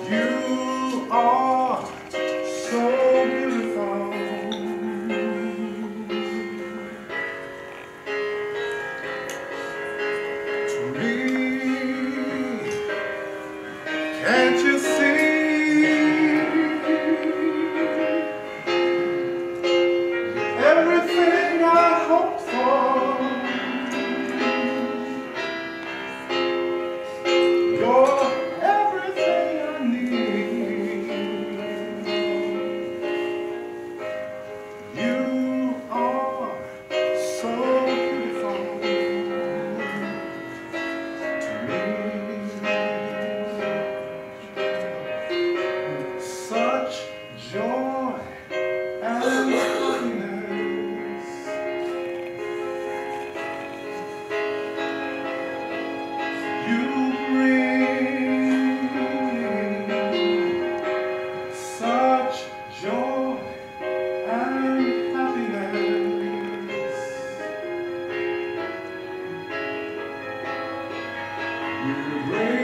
You are so beautiful to me. Can't you see? Everything I hope for, you're everything I need. You are so beautiful to me. Such joy and happiness. You bring such joy and happiness. You bring